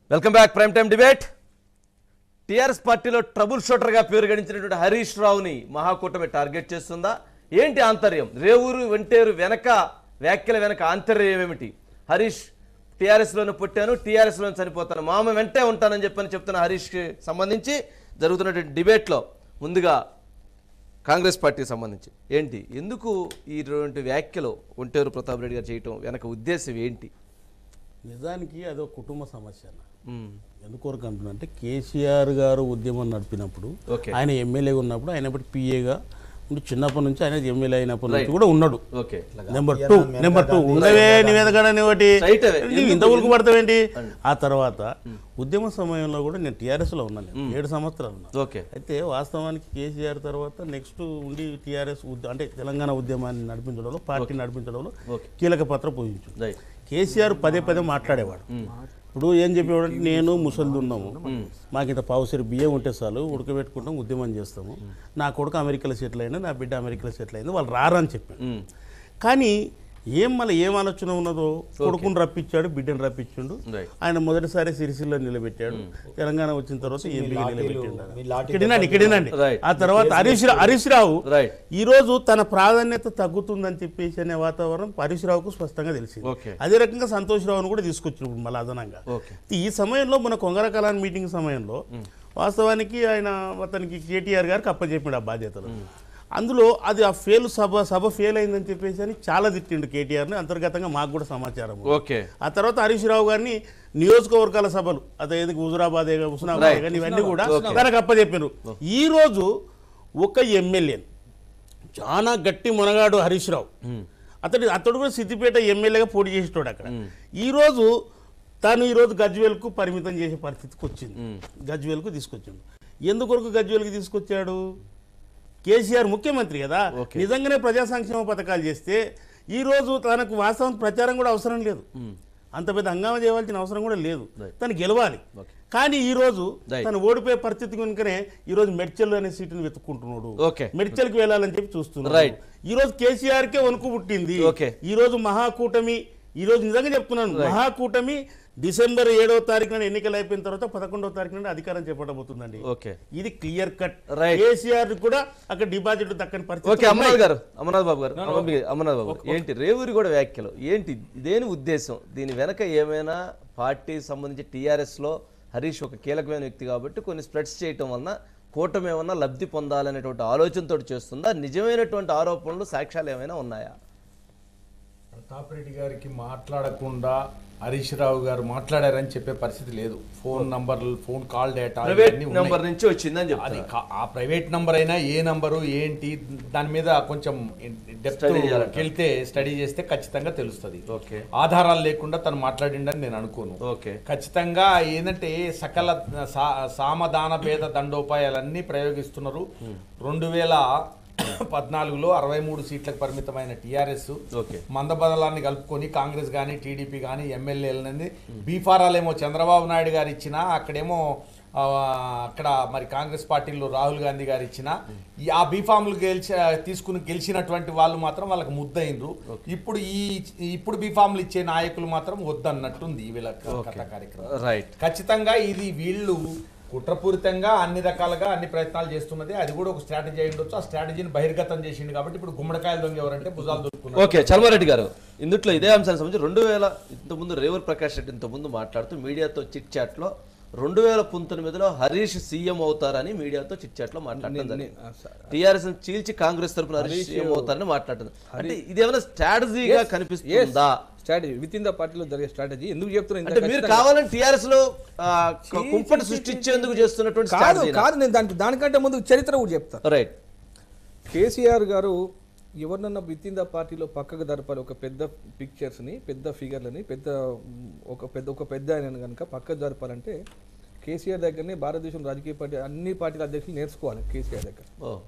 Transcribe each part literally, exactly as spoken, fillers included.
Welcome back prime time debate. TRS పార్టీలో trouble షూటర్గా పేరు గడించినటువంటి హరీష్ రావుని మహాకూటమి టార్గెట్ చేస్తుందా? ఏంటి ఆంతర్యం? రేవూరు వెంటేరు వెనక వ్యాఖ్యల వెనక ఆంతర్యం ఏమిటి? హరీష్ టీఆర్ఎస్లోనే పుట్టాను, టీఆర్ఎస్లోనే చనిపోతాను, మామ వెంటే ఉంటానని చెప్పని చెప్తున్న హరీష్కి సంబంధించి జరుగుతున్నటువంటి డిబేట్లో ముందుగా కాంగ్రెస్ పార్టీకి సంబంధించి ఏంటి, ఎందుకు ఈ వ్యాఖ్యలు వంటేరు ప్రతాప్ రెడ్డి గారు చేయటం వెనక ఉద్దేశం ఏంటి? నిజానికి అదో కుటుంబ సమస్య. ఎందుకొరకు అంటున్నా అంటే కేసీఆర్ గారు ఉద్యమం నడిపినప్పుడు ఆయన ఎమ్మెల్యే ఉన్నప్పుడు ఆయన పిఏగా ఉండి చిన్నప్పటి నుంచి ఆయన ఎమ్మెల్యే అయినప్పటి నుంచి కూడా ఉన్నాడు. నెంబర్ టూ నెంబర్ టూ ఉండవే నివేదకడని ఒకటి ఇంత ఉలుకు పడతావేంటి. ఆ తర్వాత ఉద్యమ సమయంలో కూడా నేను టీఆర్ఎస్లో ఉన్నాను, ఏడు సంవత్సరాలు ఉన్నా. అయితే వాస్తవానికి కేసీఆర్ తర్వాత నెక్స్ట్ ఉండి టీఆర్ఎస్ అంటే తెలంగాణ ఉద్యమాన్ని నడిపించడంలో పార్టీ నడిపించడంలో కీలక పాత్ర పోషించు. కేసీఆర్ పదే పదే మాట్లాడేవాడు. ఇప్పుడు ఏం చెప్పేవాడు, నేను ముసలిది ఉన్నాము, మాకు ఇంత పావుసరి బియ్యం ఉంటే చాలు ఉడకబెట్టుకుంటాం, ఉద్యమం చేస్తాము, నా కొడుకు అమెరికాలో సెటిల్ అయినా నా బిడ్డ అమెరికాలో సెటిల్ అయింది, వాళ్ళు రారని చెప్పాడు. కానీ ఏం మళ్ళీ ఏం ఆలోచన ఉన్నదో, కొడుకుని రప్పించాడు, బిడ్డను రప్పించాడు. ఆయన మొదటిసారి సిరిసిల్లో నిలబెట్టాడు, తెలంగాణ వచ్చిన తర్వాత ఎంపీగా నిలబెట్టాడు. ఇక్కడేనండి ఇక్కడేనండి ఆ తర్వాత హరీష్ హరీష్ రావు ఈ రోజు తన ప్రాధాన్యత తగ్గుతుందని చెప్పేసి అనే వాతావరణం హరీష్ రావుకు స్పష్టంగా తెలిసింది. అదే రకంగా సంతోష్ రావును కూడా తీసుకొచ్చినప్పుడు మళ్ళీ అదనంగా ఈ సమయంలో మన కొంగర కళాన్ మీటింగ్ సమయంలో వాస్తవానికి ఆయన అతనికి కేటీఆర్ గారికి అప్పచెప్పాడు ఆ బాధ్యతలు. అందులో అది ఆ ఫెయిల్ సభ సభ ఫెయిల్ అయిందని చెప్పేసి అని చాలా తిట్టిండు కేటీఆర్ని, అంతర్గతంగా మాకు కూడా సమాచారం. ఆ తర్వాత హరీష్ రావు గారిని నియోజకవర్గాల సభలు అదే హుజురాబాద్ హుస్నాబాద్ కానీ ఇవన్నీ కూడా తనకు అప్పచెప్పారు. ఈ రోజు ఒక ఎమ్మెల్యే చాలా గట్టి మునగాడు హరీష్ రావు, అతడు అతడు కూడా సిద్దిపేట ఎమ్మెల్యేగా పోటీ చేసేటోడు అక్కడ. ఈరోజు తను ఈరోజు గజ్వేల్కు పరిమితం చేసే పరిస్థితికి వచ్చింది, గజ్వేల్కు తీసుకొచ్చాడు. ఎందుకొరకు గజ్వేల్కి తీసుకొచ్చాడు? కేసీఆర్ ముఖ్యమంత్రి కదా, నిజంగానే ప్రజా సంక్షేమ పథకాలు చేస్తే ఈరోజు తనకు వాస్తవం ప్రచారం కూడా అవసరం లేదు, అంత పెద్ద హంగామా చేయవలసిన అవసరం కూడా లేదు, తను గెలవాలి. కానీ ఈరోజు తను ఓడిపోయే పరిస్థితి కనుకనే ఈరోజు మెడ్చల్ అనే సీటును వెతుక్కుంటున్నాడు, మెడ్చల్కి వెళ్ళాలని చెప్పి చూస్తున్నాడు. ఈరోజు కేసీఆర్కే వణుకు పుట్టింది. ఈరోజు మహాకూటమి, ఈరోజు నిజంగా చెప్తున్నాను, మహాకూటమి డిసెంబర్ ఏడవ తారీఖు నాడు ఎన్నికలు అయిపోయిన తర్వాత పదకొండవ తారీఖు నుండి అధికారం చేపట్టబోతుందండి. ఇది క్లియర్ కట్. కేసీఆర్ కూడా అక్కడ డిపాజిట్ దక్కని పరిస్థితి. అమర్నాథ్ గారు అమర్నాథ్ బాబు గారు అమర్నాథ్ బాబు ఏంటి రేవూరి కూడా వ్యాఖ్యలు ఏంటి, ఇదేని ఉద్దేశం? దీని వెనక ఏమైనా పార్టీ సంబంధించి టీఆర్ఎస్ లో హరీష్ ఒక కీలకమైన వ్యక్తి కాబట్టి కొన్ని స్ప్రెడ్స్ చేయటం వలన కూటమి ఏమన్నా లబ్ధి పొందాలనేటువంటి ఆలోచనతో చేస్తుందా? నిజమైనటువంటి ఆరోపణలు సాక్ష్యాలు ఏమైనా ఉన్నాయా? ప్రతాప్ రెడ్డి గారికి మాట్లాడకుండా హరీష్ రావు గారు మాట్లాడారని చెప్పే పరిస్థితి లేదు. ఫోన్ నంబర్లు, ఫోన్ కాల్ డేటా నంబర్ నుంచి వచ్చిందని అది ఆ ప్రైవేట్ నంబర్ అయినా ఏ నంబరు ఏంటి దాని మీద కొంచెం డెప్త్ వెళ్తే స్టడీ చేస్తే ఖచ్చితంగా తెలుస్తుంది. ఆధారాలు లేకుండా తను మాట్లాడిండని నేను అనుకోను. ఖచ్చితంగా ఏంటంటే సకల సామధాన భేద దండోపాయాలన్నీ ప్రయోగిస్తున్నారు. రెండు వేల పద్నాలుగులో అరవై మూడు సీట్లకు పరిమితమైన టీఆర్ఎస్ మందబదలాన్ని కలుపుకొని కాంగ్రెస్ కానీ టీడీపీ కానీ ఎమ్మెల్యేలని బీఫారాలేమో చంద్రబాబు నాయుడు గారు ఇచ్చినా, అక్కడేమో అక్కడ మరి కాంగ్రెస్ పార్టీలో రాహుల్ గాంధీ గారు ఇచ్చిన ఆ బీఫామ్లు గెలిచి తీసుకుని గెలిచినటువంటి వాళ్ళు మాత్రం వాళ్ళకి ముద్దయిండ్రు. ఇప్పుడు ఈ ఇప్పుడు బీఫామ్లు ఇచ్చే నాయకులు మాత్రం వద్దన్నట్టుంది వీళ్ళ కథ కార్యక్రమం. ఖచ్చితంగా ఇది వీళ్ళు కుట్రపూరితంగా అన్ని రకాలుగా అన్ని ప్రయత్నాలు చేస్తున్నది. అది కూడా ఒక స్ట్రాటజీ అయి ఉండొచ్చు. ఆ స్ట్రాటజీని బహిర్గతం చేసిండు కాబట్టి ఇప్పుడు గుమ్మడికాయలు దొంగ ఎవరంటే భుజాలు దొరుకుతున్నారు. ఓకే, చల్మారెడ్డి గారు ఇందుట్లో ఇదే అంశానికి సంబంధించి రెండు వేల ఇంతకుముందు రేవూరి ప్రకాష్ రెడ్డి ఇంతకుముందు మాట్లాడుతూ మీడియాతో చిట్ చాట్ లో రెండు వేల పంతొమ్మిదిలో హరీష్ సీఎం అవుతారని మీడియాతో చిట్ చాట్ లో మాట్లాడుతుంది. టీఆర్ఎస్ చీల్చి కాంగ్రెస్ తరఫున హరీష్ సీఎం అవుతారని మాట్లాడుతుంది. అంటే ఇది ఏమైనా స్ట్రాటజీగా కనిపిస్తుందా? స్ట్రాటజీ విత్ ఇన్ ద పార్టీలో జరిగే స్ట్రాటజీ. ఎందుకు చెప్తున్నా, మీరు కావాలని టీఆర్ఎస్ లో కుంపటి సృష్టించేందుకు చేస్తున్నటువంటి కాదు కాదు నేను దానికి దానికంటే ముందు చరిత్ర కూడా చెప్తాను. రైట్. కేసీఆర్ గారు ఎవరినన్నా విత్ ఇన్ ద పార్టీలో పక్కకు జరపాలి, ఒక పెద్ద పిక్చర్స్ని, పెద్ద ఫిగర్లని, పెద్ద ఒక పెద్ద ఒక పెద్ద ఆయన కనుక పక్కకు జరపాలంటే కేసీఆర్ దగ్గరనే భారతదేశం రాజకీయ పార్టీ అన్ని పార్టీల అధ్యక్షులు నేర్చుకోవాలి. కేసీఆర్ దగ్గర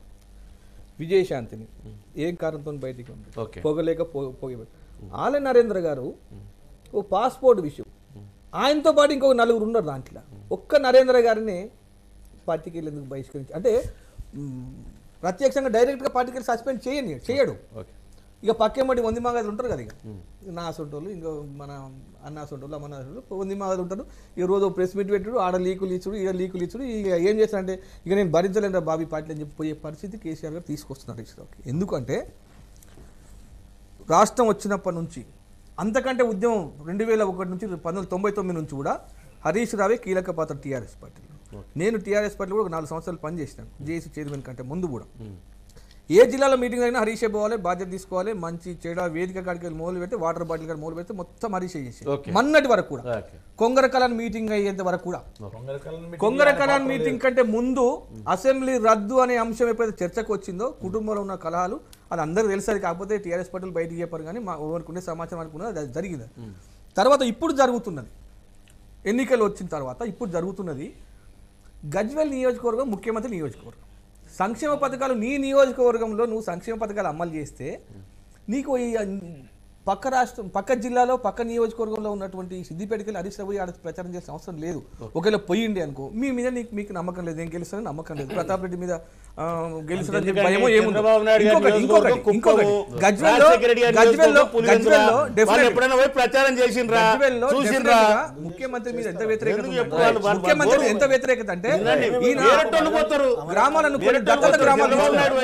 విజయశాంతిని ఏం కారణంతో బయటికి ఉంది, పొగలేక పొగ. ఆల నరేంద్ర గారు ఓ పాస్పోర్ట్ విషయం, ఆయనతో పాటు ఇంకొక నలుగురు ఉన్నారు దాంట్లో. ఒక్క నరేంద్ర గారిని పార్టీకి వెళ్ళి ఎందుకు బహిష్కరించి, అంటే ప్రత్యక్షంగా డైరెక్ట్గా పార్టీకి వెళ్ళి సస్పెండ్ చేయని చేయడు. ఇక పక్కేమటి వంది మాగదులు ఉంటారు కదా, ఇక నా సొంటోళ్ళు ఇంకా మన అన్న సొంటోళ్ళు అమ్మ సొంటోళ్ళు వంది మాగదులు ఉంటారు. ఈ రోజు ప్రెస్ మీట్ పెట్టుడు, ఆడ లీకులు ఇచ్చుడు, ఈడ లీకులు ఇచ్చుడు. ఇక ఏం చేస్తారంటే ఇక నేను భరించలేను బాబీ పార్టీ అని చెప్పి పోయే పరిస్థితి కేసీఆర్ గారు తీసుకొస్తున్నారు హరీష్ రావుకి. ఎందుకంటే రాష్ట్రం వచ్చినప్పటి నుంచి అంతకంటే ఉద్యమం రెండు వేల ఒకటి నుంచి పంతొమ్మిది వందల తొంభై తొమ్మిది నుంచి కూడా హరీష్ రావే కీలక పాత్ర టీఆర్ఎస్ పార్టీలో. నేను టీఆర్ఎస్ పార్టీలో కూడా ఒక నాలుగు సంవత్సరాలు పనిచేసినాను, జేఏసీ చైర్మన్ కంటే ముందు కూడా. ఏ జిల్లాలో మీటింగ్ అయినా హరీషే పోవాలి, బాధ్యత తీసుకోవాలి, మంచి చెడ వేదిక కాడికి వెళ్ళి మొదలు పెడితే వాటర్ బాటిల్ కాడ మొదలు పెడితే మొత్తం హరీషే చేసి మన్నటి వరకు కూడా. కొంగర కళాన్ మీటింగ్ అయ్యేంత వరకు కూడా, కొంగర కళాన్ మీటింగ్ కంటే ముందు అసెంబ్లీ రద్దు అనే అంశం ఎప్పుడైతే చర్చకు వచ్చిందో, కుటుంబంలో ఉన్న కలహాలు అది అందరికీ తెలుస్తుంది. కాకపోతే టీఆర్ఎస్ పార్టీలు బయటికి చెప్పారు కానీ మా ఎవరికి సమాచారం అనుకున్నది అది జరిగింది. తర్వాత ఇప్పుడు జరుగుతున్నది, ఎన్నికలు వచ్చిన తర్వాత ఇప్పుడు జరుగుతున్నది గజ్వేల్ నియోజకవర్గం ముఖ్యమంత్రి నియోజకవర్గం. సంక్షేమ పథకాలు నీ నియోజకవర్గంలో నువ్వు సంక్షేమ పథకాలు అమలు చేస్తే నీకు ఈ పక్క రాష్ట్రం పక్క జిల్లాలో పక్క నియోజకవర్గంలో ఉన్నటువంటి సిద్దిపేటకి హరీష్ రావు ఆడ ప్రచారం చేసిన అవసరం లేదు. ఒకవేళ పోయిండి అనుకో, మీ మీద నీకు మీకు నమ్మకం లేదు, ఏం గెలుస్తారని నమ్మకం లేదు, ప్రతాప్ రెడ్డి మీద గెలుస్తారని చెప్పి భయమో ఏముందో. గజ్వేల్లో గజ్వేల్లో గజ్వేల్లో ప్రచారం చేసిండ్రా, ముఖ్యమంత్రి మీద ఎంత వ్యతిరేకత, ముఖ్యమంత్రి ఎంత వ్యతిరేకత అంటే గ్రామాలను దత్తత గ్రామాలు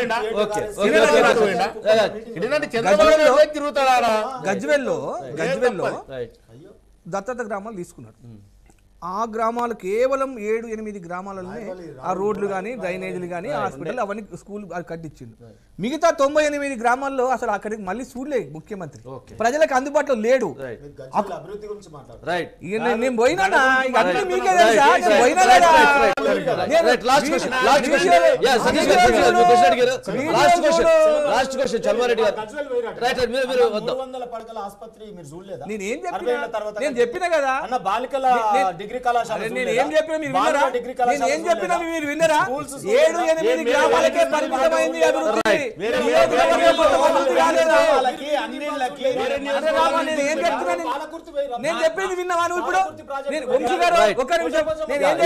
గజ్వేల్లో గజ్వేల్లో దత్తత గ్రామాలు తీసుకున్నాడు. ఆ గ్రామాలు కేవలం ఏడు ఎనిమిది గ్రామాలలోనే ఆ రోడ్లు కానీ డ్రైనేజీలు కానీ హాస్పిటల్ అవన్నీ స్కూల్ కట్టించింది. మిగతా తొంభై ఎనిమిది గ్రామాల్లో అసలు అక్కడికి మళ్ళీ చూడలే ముఖ్యమంత్రి, ప్రజలకు అందుబాటులో లేడు. నేను పోయినా మీకే తెలుసా పోయినా లేదా? నేనేం చెప్పినా నేను చెప్పినా కదా, డిగ్రీ కళాశాల నేను ఏం చెప్పినా మీరు విన్నారా? నేను ఏం చెప్పినా మీరు విన్నారా? ఏడు ఎనిమిది గ్రామాలకే పరిమితమైంది అభివృద్ధి. నేను చెప్పింది విన్నావా నువ్వు? ఇప్పుడు వంశీ గారు ఒక నిమిషం, నేను ఏం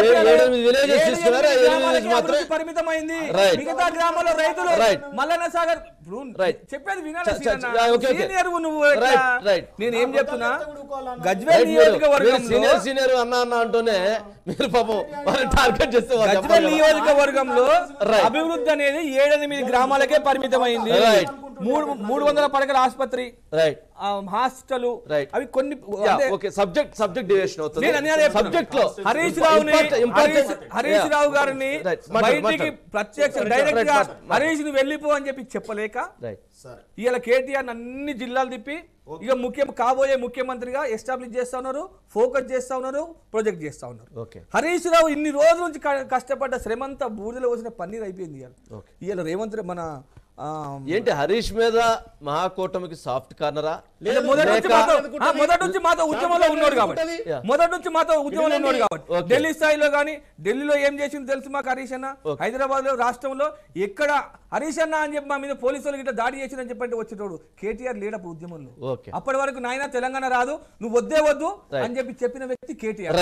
చెప్పాను? పరిమితమైంది. మిగతా గ్రామాల్లో రైతులు మల్లన్న సాగర్ చెప్పేది వినాలి. నువ్వు నేను ఏం చెప్తున్నా, గజ్వేల్ నియోజకవర్గంలో సీనియర్ అన్న అన్న అంటూనే మీరు పాపం టార్గెట్ చేస్తే గజ్వేల్ నియోజకవర్గంలో అభివృద్ధి అనేది ఏడెనిమిది గ్రామాలకే పరిమితమైంది. మూడు మూడు వందల పడకల ఆసుపత్రి, హాస్టల్, అవి కొన్ని సబ్జెక్ట్ సబ్జెక్ట్ డివియేషన్ అవుతుంది. సబ్జెక్ట్ లో హరీష్ రావుని హరీష్ రావు గారిని బయటికి ప్రత్యక్ష డైరెక్ట్ గా హరీష్ ని వెళ్ళిపో అని చెప్పి చెప్పలేక ఇవాళ కేటీఆర్ అన్ని జిల్లాలు తిప్పి ఇక ముఖ్యం కాబోయే ముఖ్యమంత్రిగా ఎస్టాబ్లిష్ చేస్తా ఉన్నారు, ఫోకస్ చేస్తా ఉన్నారు, ప్రొజెక్ట్ చేస్తా ఉన్నారు. హరీష్ రావు ఇన్ని రోజుల నుంచి కష్టపడ్డ శ్రమంతా బూడిదలో వచ్చిన పన్నీర్ అయిపోయింది. ఇవాళ ఇవాళ రేవంత్ మన ఏంటి హరీష్ మీద మహాకూటమికి సాఫ్ట్ కార్నరా? మొదటి నుంచి మాతో ఉద్యమంలో ఉన్నాడు కాబట్టి మొదటి నుంచి మాతో ఉద్యమంలో ఉన్నాడు కాబట్టి ఢిల్లీ స్థాయిలో కానీ ఢిల్లీలో ఏం చేసింది తెలుసు మాకు హరీష్ అన్న. హైదరాబాద్ లో రాష్ట్రంలో ఎక్కడ హరీష్ అన్న అని చెప్పి మా మీద పోలీసులు గిట్ట దాడి చేసిందని చెప్పంటే వచ్చేటోడు కేటీఆర్ లేడప్పుడు ఉద్యమంలో. అప్పటి వరకు నాయన తెలంగాణ రాదు, నువ్వు వద్దే వద్దు అని చెప్పి చెప్పిన వ్యక్తి కేటీఆర్.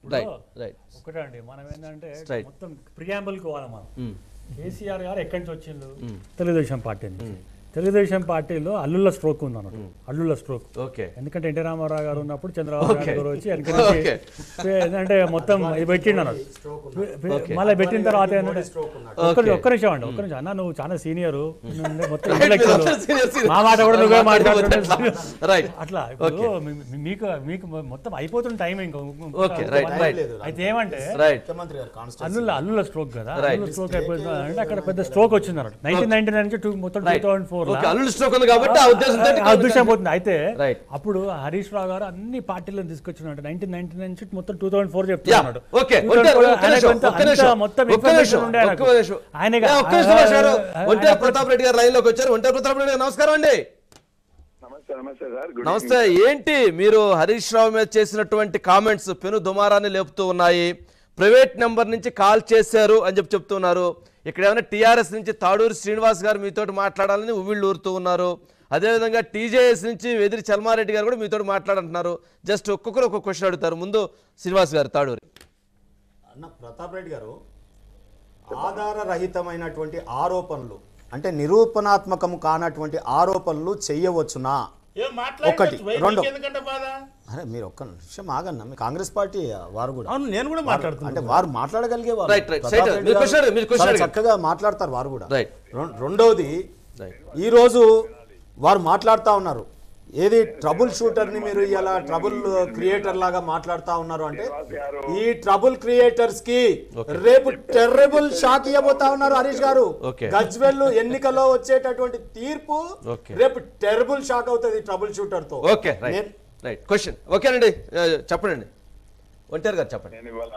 ఒకటే అండి, మనం ఏంటంటే మొత్తం ప్రియాంబుల్ కోవాలి. మనం కేసీఆర్ గారు ఎక్కడి నుంచి వచ్చిండు? తెలుగుదేశం పార్టీ నుంచి. తెలుగుదేశం పార్టీలో అల్లుళ్ళ స్ట్రోక్ ఉంది అన్నట్టు, అల్లుళ్ళ స్ట్రోక్. ఎందుకంటే ఎన్టీ రామారావు గారు ఉన్నప్పుడు చంద్రబాబు నాయుడు గారు వచ్చి ఏంటంటే మొత్తం పెట్టిండు అన్నట్టు. మళ్ళీ పెట్టిన తర్వాత ఏంటంటే ఒక్క ఒక్క నిమిషం అండి, ఒక్క నిమిషం అన్న, నువ్వు చాలా సీనియర్, మొత్తం మా మాట కూడా నువ్వే మాట్లాడుతున్నావు అట్లా. ఇప్పుడు మీకు మీకు మొత్తం అయిపోతున్న టైం ఇంకా. అయితే ఏమంటే అల్లుళ్ళ అల్లుళ్ళ స్ట్రోక్ కదా, అల్లుళ్ళ స్ట్రోక్ అయిపోతుంది అంటే అక్కడ పెద్ద స్ట్రోక్ వచ్చింది అన్నట్టు. నైన్టీన్ నైన్టీ నైన్ నుంచి మొత్తం టూ థౌసండ్ ఫోర్ అదృష్టం పోతుంది. అయితే అప్పుడు హరీష్ రావు గారు అన్ని పార్టీలను తీసుకొచ్చినట్టు నైన్టీన్ నైన్టీ నైన్ నుంచి మొత్తం టూ థౌసండ్ ఫోర్ చెప్తున్నాడు. ప్రతాప్ రెడ్డి గారు లైన్ లోకి వచ్చారు. ఒంటేరు ప్రతాప్ రెడ్డి గారు నమస్కారం అండి. నమస్తే. ఏంటి మీరు హరీష్ రావు మీద చేసినటువంటి కామెంట్స్ పెను దుమారాన్ని లేపుతూ ఉన్నాయి. ప్రైవేట్ నెంబర్ నుంచి కాల్ చేశారు అని చెప్పి చెప్తున్నారు. ఇక్కడ ఏమైనా టీఆర్ఎస్ నుంచి తాడూరి శ్రీనివాస్ గారు మీతో మాట్లాడాలని ఉవ్విళ్ళు ఊరుతూ ఉన్నారు. అదేవిధంగా టీజేఎస్ నుంచి వెదిరి చల్మారెడ్డి గారు కూడా మీతో మాట్లాడంటున్నారు. జస్ట్ ఒక్కొక్కరు ఒక్కొక్క క్వశ్చన్ అడుగుతారు. ముందు శ్రీనివాస్ గారు. తాడూరి అన్న ప్రతాప్ రెడ్డి గారు ఆధార రహితమైనటువంటి ఆరోపణలు అంటే నిరూపణాత్మకం కానటువంటి ఆరోపణలు చెయ్యవచ్చునా? ఒకటి రెండు అరే మీరు ఒక్క నిమిషం ఆగన్నా, మీ కాంగ్రెస్ పార్టీ వారు కూడా అవును నేను కూడా మాట్లాడుతున్నా, అంటే వారు మాట్లాడగలిగే వారు Right, right. Straight away. మీరు question అడగండి, మీరు question చాలా అడగండి. చక్కగా మాట్లాడతారు వారు కూడా. Right. రెం- రెండోది Right. ఈరోజు వారు మాట్లాడుతూ ఉన్నారు, ఏది ట్రబుల్ షూటర్ని మీరు ఇలా ట్రబుల్ క్రియేటర్ లాగా మాట్లాడుతూ ఉన్నారు అంటే ఈ ట్రబుల్ క్రియేటర్స్ కి రేపు టెర్రబుల్ షాక్ ఇవ్వబోతా ఉన్నారు హరీష్ గారు. Okay. గజ్వెల్ ఎన్నికల్లో వచ్చేటటువంటి తీర్పు Okay. రేపు టెర్రబుల్ షాక్ అవుతుంది ట్రబుల్ షూటర్ తో. ఓకే రైట్ నేను- రైట్ క్వశ్చన్ ఓకేనండి చెప్పండి ఒంటరి గారు చెప్పండి. నేను ఇవాళ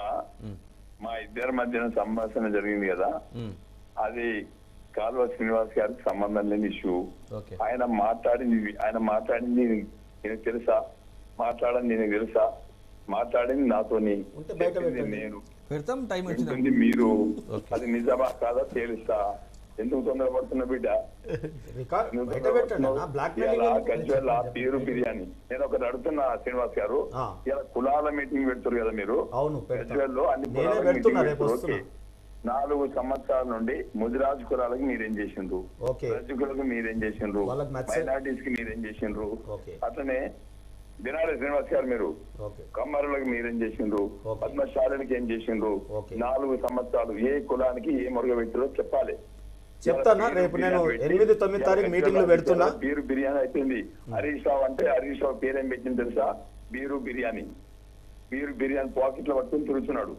మా ఇద్దరి మధ్యన సంభాషణ జరిగింది కదా, అది కాల్వ శ్రీనివాస్ గారికి సంబంధం లేని ఇష్యూ. ఓకే ఆయన మాట్లాడింది ఆయన మాట్లాడింది నేను తెలుసా, మాట్లాడింది నేను తెలుసా, మాట్లాడింది నాతోని ఉంటే బయట చెప్పింది పెట్టండి. నేను పెడతాం టైం వచ్చింది. ఉంటుంది మీరు, అది నిజమా కాదా తేలుస్తా. ఎందుకు తొందరపడుతున్న బిడ్డ? రికార్డ్ ఎందుకు బయట పెట్టండి అన్న, బ్లాక్ మెయిలింగ్ ఇలా ఎందుకు? గజ్వేల్ పేరు బిర్యానీ. నేను ఒకటి అడుగుతున్నా శ్రీనివాస్ గారు, ఆ. ఇలా కులాల మీటింగ్ పెడుతున్నారు కదా మీరు అవును పెడతాం. గజ్వేల్లో, అన్ని నేనే కులాల పెడుతున్నా, మీటింగ్ రేపు పెడుతున్నారు. వస్తున్నా. ఓకే. నాలుగు సంవత్సరాల నుండి ముదిరాజు కులాలకు మీరేం చేసిండ్రు, ఓకే. రజకులకు మీరేం చేసిండ్రు, వాళ్ళకి నచ్చే- మైనార్టీస్ కి మీరేం చేసిండ్రు, ఓకే. అట్లనే దినాలి శ్రీనివాస్ గారు మీరు ఓకే కమ్మరులకు మీరేం చేసిండ్రు, ఓకే. పద్మశాలకు ఏం చేసిండ్రు, ఓకే. నాలుగు సంవత్సరాలు ఏ కులానికి ఏ మురుగ పెట్టారో చెప్పాలి. చెప్తానా, రేపు నేను ఎనిమిది తొమ్మిది తారీఖు మీటింగ్లు పెడుతున్నా. బీరు బిర్యానీ అయిపోయింది. హరీష్ రావు అంటే హరీష్ రావు పేరేం పెట్టింది తెలుసా? Beer biryani. Beer biryani pocket లో పట్టుకుని తిరుగుతున్నాడు.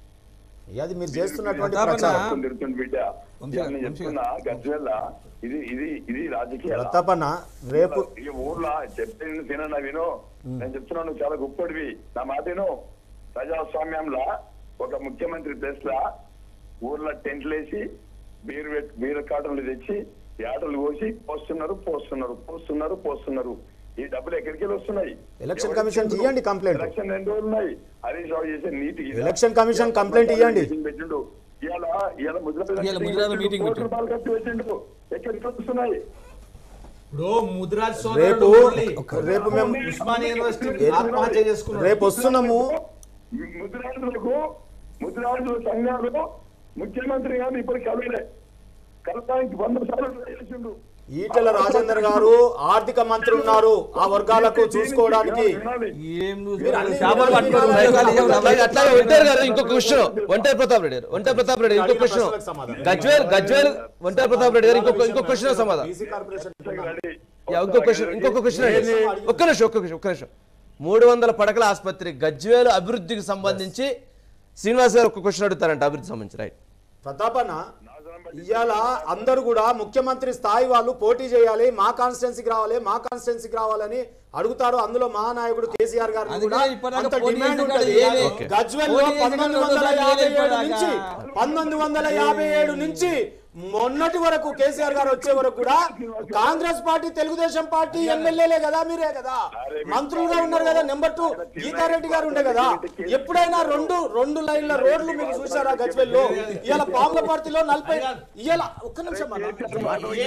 అది మీరు చేస్తున్నటువంటి బీరు బిర్యానీ ప్రచారం. పట్టుకుని తిరుగుతున్న బిడ్డ. నేను చెప్తున్నా గజ్వేల్ ఇది ఇది ఇది రాజకీయ ప్రతాపన్న రేపు ఈ ఊర్లో చెప్తే తినన్నా విను. నేను చెప్తున్నా, నువ్వు చాలా గొప్పడివి, నా మాట విను. ప్రజాస్వామ్యంలో ఒక ముఖ్యమంత్రి ప్లేస్ లా ఊర్లో టెంట్లు వేసి బీరు పెట్- బీరు కాటలు తెచ్చి ఆటలు కోసి పోస్తున్నారు పోస్తున్నారు పోస్తున్నారు పోస్తున్నారు. ఈ డబ్బులు ఎక్కడికి వెళ్ళి వస్తున్నాయి? ఎలక్షన్ కమిషన్ కి ఇవ్వండి కంప్లైంట్. ఎలక్షన్ రెండు రోజులు ఉన్నాయి. హరీష్ రావు చేసే నీతి ఇది. ఎలక్షన్ కమిషన్ కంప్లైంట్ ఇవ్వండి. పెట్టిండు. ఇవాళ ఇవాళ ముద్ర ఇవాళ ముద్రాల మీటింగ్ కోటి రూపాయలు ఖర్చు పెట్టిండు. ఎక్కడికి వస్తున్నాయి? ఇప్పుడు ముదిరాజ్ రేపు సోదరుడు రేపు మేము ఉస్మానియా యూనివర్సిటీ ఆత్మహత్య చేసుకున్నాడు. రేపు వస్తున్నాము. ముద్రాజులకు ముద్రాజుల సంఘాలు ముఖ్యమంత్రి గారు ఇప్పటికి కలవలే, కలవడానికి వంద సార్లు ట్రై చేసిండు. ఈటెల రాజేందర్ గారు ఆర్థిక మంత్రి ఉన్నారు, ఆ వర్గాలకు చూసుకోవడానికి. ఏం మీరు అన్ని చేపలు పట్టుకోవడం వినాలి. అలాగే అట్లాగే ఒంటరి గారు ఇంకొక క్వశ్చన్ ఒంటరి ప్రతాప్ రెడ్డి గారు ఒంటరి ప్రతాప్ రెడ్డి గారు ఇంకొక క్వశ్చన్ గజ్వేల్ గజ్వేల్ ఒంటరి ప్రతాప్ రెడ్డి గారు ఇంకొక ఇంకొక క్వశ్చన్ సమాధానం. బీసీ కార్పొరేషన్ యా, ఇంకొక క్వశ్చన్ ఇంకొక క్వశ్చన్ అండి. ఒక్క నిమిషం ఒక్క నిమిషం ఒక్క నిమిషం మూడు వందల పడకల ఆసుపత్రి గజ్వేల్ అభివృద్ధికి సంబంధించి శ్రీనివాస్ గారు ఒక క్వశ్చన్ అడుగుతారంట అభివృద్ధి సంబంధించి. రైట్ ప్రతాపన్న, ఇవాళ అందరూ కూడా ముఖ్యమంత్రి స్థాయి వాళ్ళు పోటీ చేయాలి, మా కాన్స్టిట్యున్సీకి రావాలి మా కాన్స్టిట్యున్సీకి రావాలని అడుగుతారు. అందులో మహానాయకుడు కేసీఆర్ గారు కూడా అంత డిమాండ్ ఉంటుంది. గజ్వేల్ లో పంతొమ్మిది వందల యాభై ఏడు నుంచి పంతొమ్మిది వందల యాభై ఏడు నుంచి మొన్నటి వరకు కేసీఆర్ గారు వచ్చే వరకు కూడా కాంగ్రెస్ పార్టీ తెలుగుదేశం పార్టీ ఎమ్మెల్యేలే కదా, మీరే కదా మంత్రులుగా ఉన్నారు కదా. నెంబర్ టూ గీతారెడ్డి గారు ఉండే కదా. ఎప్పుడైనా రెండు రెండు లైన్ల రోడ్లు మీరు చూసారా గజ్వేల్ లో? ఇవాళ పాములపర్తిలో నలభై ఇవాళ ఒక్క నిమిషం అన్న. ఒక్క నిమిషం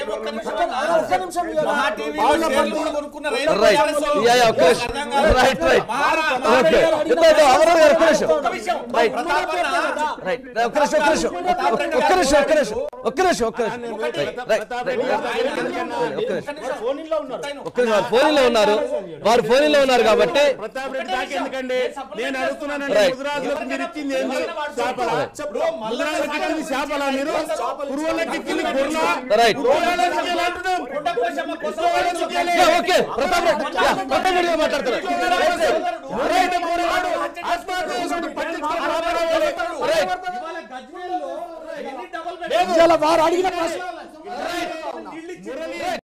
ఇవాళ పాములపర్తి రైట్ యా యా ఒక్క నిమిషం రైట్ రైట్ ఓకే ఇప్పుడు అవరు గారు ఒక్క నిమిషం రైట్ రైట్ ఒక్క నిమిషం ఒక్క నిమిషం ఒక్క నిమిషం ఒక్క నిమిషం ఒక్క నిమిషం ఒక్క నిమిషం ఫోన్ లో ఉన్నారు. ఒక్క నిమిషం వారు ఫోన్ లో ఉన్నారు వారు ఫోన్ లో ఉన్నారు కాబట్టి ప్రతాప్ రెడ్డి దాకా ఎందుకండి? నేను అడుగుతున్నానండి, Right. ముదిరాజులకు మీరు ఇచ్చింది ఏంది? చేపలా? ముదిరాజులకు ఇచ్చింది చేపలా? మీరు కురువలకు ఇచ్చింది గొర్రెలా? రైట్ కురువలకు ఇచ్చింది అంటున్నాం. కురువలకు ఇచ్చింది. ఓకే ప్రతాప్ రెడ్డి యా, ప్రతాప్ రెడ్డి గారు మాట్లాడతారు. ఎవరైతే పోరాడు, ఆత్మహత్య చేసుకుంటూ పట్టించుకొని రాబోయే ఇవాళ వారు అడిగిన ప్రశ్న